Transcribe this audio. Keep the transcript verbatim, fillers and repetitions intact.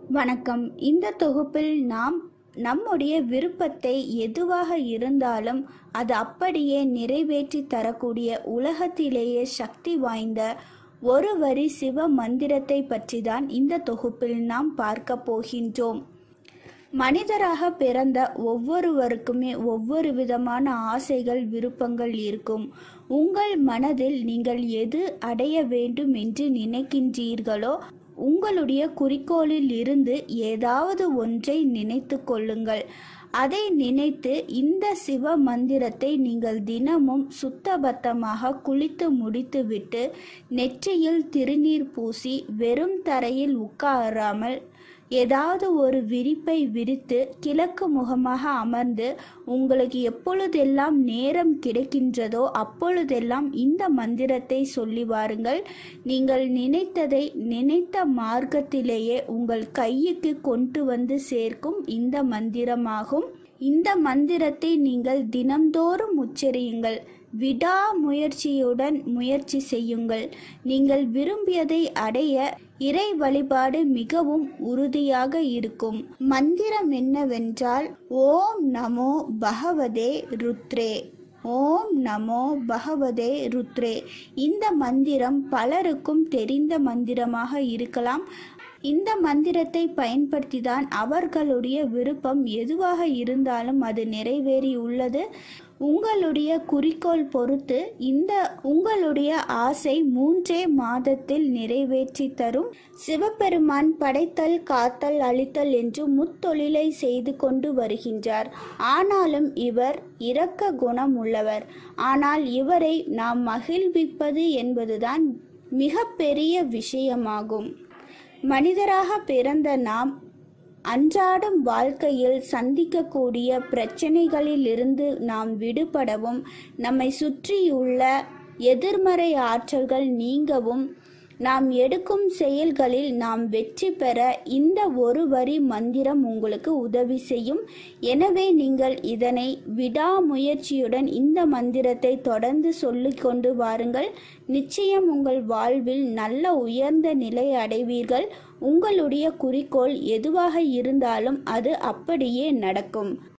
வணக்கம். இந்த தொகுப்பில் நாம் நம்முடைய விருப்பத்தை எதுவாக இருந்தாலும் அது அப்படியே நிறைவேற்றி தரக்கூடிய உலகத்திலேயே சக்தி வாய்ந்த ஒரு வரி சிவ மந்திரத்தை பற்றி தான் இந்த தொகுப்பில் நாம் பார்க்க போகின்றோம். மனிதராக பிறந்த ஒவ்வொருவருக்குமே ஒவ்வொரு விதமான ஆசைகள், விருப்பங்கள் இருக்கும். உங்கள் மனதில் நீங்கள் எது அடைய வேண்டும் என்று நினைக்கின்றீர்களோ உங்களுடைய குறிக்கோளில் இருந்து ஏதாவது ஒன்றை நினைத்து கொள்ளுங்கள். அதை நினைத்து இந்த சிவ மந்திரத்தை நீங்கள் தினமும் சுத்தபத்தமாக குளித்து முடித்துவிட்டு நெற்றியில் திருநீர் பூசி வெறும் தரையில் உட்காராமல் ஏதாவது ஒரு விரிப்பை விரித்து கிழக்கு முகமாக அமர்ந்து உங்களுக்கு எப்பொழுதெல்லாம் நேரம் கிடைக்கின்றதோ அப்பொழுதெல்லாம் இந்த மந்திரத்தை சொல்லி வாருங்கள். நீங்கள் நினைத்ததை நினைத்த மார்க்கத்திலேயே உங்கள் கைக்கு கொண்டு வந்து சேர்க்கும் இந்த மந்திரமாகும். இந்த மந்திரத்தை நீங்கள் தினம்தோறும் உச்சரியுங்கள். விடாமுயற்சியுடன் முயற்சி செய்யுங்கள். நீங்கள் விரும்பியதை அடைய இறை வழிபாடு மிகவும் உறுதியாக இருக்கும். மந்திரம் என்னவென்றால், ஓம் நமோ பகவதே ருத்ரே. ஓம் நமோ பகவதே ருத்ரே. இந்த மந்திரம் பலருக்கும் தெரிந்த மந்திரமாக இருக்கலாம். இந்த மந்திரத்தை பயன்படுத்தி தான் அவர்களுடைய விருப்பம் எதுவாக இருந்தாலும் அது நிறைவேறி உள்ளது. உங்களுடைய குறிக்கோள் பொறுத்து இந்த உங்களுடைய ஆசை மூன்றே மாதத்தில் நிறைவேற்றி தரும். சிவபெருமான் படைத்தல், காத்தல், அழித்தல் என்று முத்தொழிலை செய்து கொண்டு வருகின்றார். ஆனாலும் இவர் இரக்க குணம் உள்ளவர். ஆனால் இவரை நாம் மகிழ்விப்பது என்பதுதான் மிக பெரிய விஷயமாகும். மனிதராக பிறந்த நாம் அன்றாடம் வாழ்க்கையில் சந்திக்கக்கூடிய பிரச்சனைகளிலிருந்து நாம் விடுபடவும், நம்மை சுற்றியுள்ள எதிர்மறை ஆற்றல்கள் நீங்கவும், நாம் எடுக்கும் செயல்களில் நாம் வெற்றி பெற இந்த ஒரு வரி மந்திரம் உங்களுக்கு உதவி செய்யும். எனவே நீங்கள் இதனை விடாமுயற்சியுடன் இந்த மந்திரத்தை தொடர்ந்து சொல்லிக் கொண்டு வாருங்கள். நிச்சயம் உங்கள் வாழ்வில் நல்ல உயர்ந்த நிலை அடைவீர்கள். உங்களுடைய குறிக்கோள் எதுவாக இருந்தாலும் அது அப்படியே நடக்கும்.